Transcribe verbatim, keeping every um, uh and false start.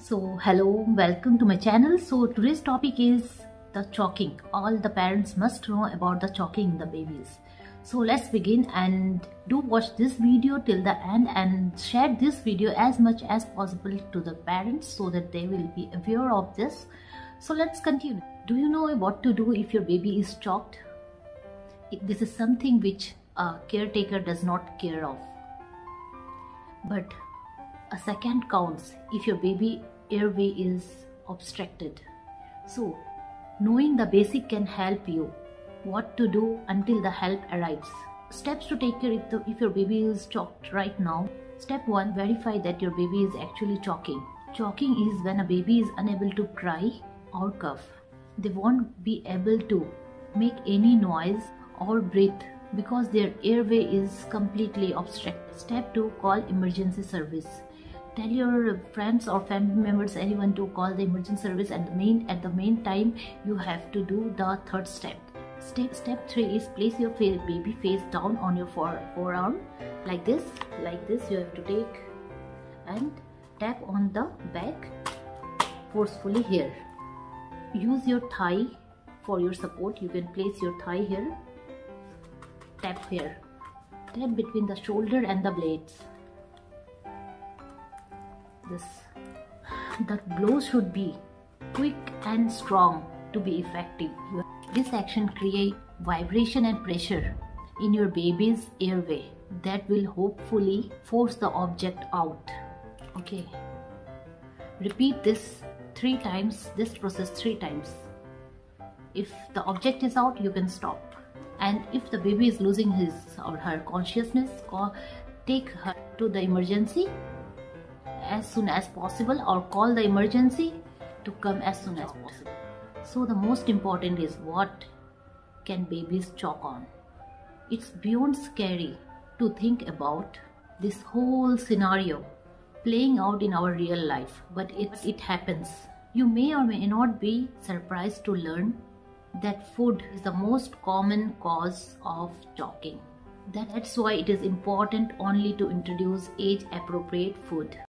So hello, welcome to my channel. So today's topic is the choking. All the parents must know about the choking in the babies. So let's begin, and do watch this video till the end and share this video as much as possible to the parents so that they will be aware of this. So let's continue. Do you know what to do if your baby is choked? This is something which a caretaker does not care of. But a second counts if your baby airway is obstructed. So knowing the basic can help you what to do until the help arrives. Steps to take care if, the, if your baby is choked right now. Step one, verify that your baby is actually choking. Choking is when a baby is unable to cry or cough. They won't be able to make any noise or breathe because their airway is completely obstructed. Step two, call emergency service. Tell your friends or family members, anyone, to call the emergency service. At the main at the main time, you have to do the third step. Step step three is place your face, baby face down on your fore, forearm like this. Like this, you have to take and tap on the back forcefully here. Use your thigh for your support. You can place your thigh here. Tap here. Tap between the shoulder and the blades. This. The blow should be quick and strong to be effective. This action creates vibration and pressure in your baby's airway that will hopefully force the object out. Okay. Repeat this three times, this process three times. If the object is out, you can stop. And if the baby is losing his or her consciousness, call, take her to the emergency as soon as possible, or call the emergency to come as soon as possible. So the most important is, what can babies choke on? It's beyond scary to think about this whole scenario playing out in our real life, but it, it happens. You may or may not be surprised to learn that food is the most common cause of choking. That's why it is important only to introduce age appropriate food.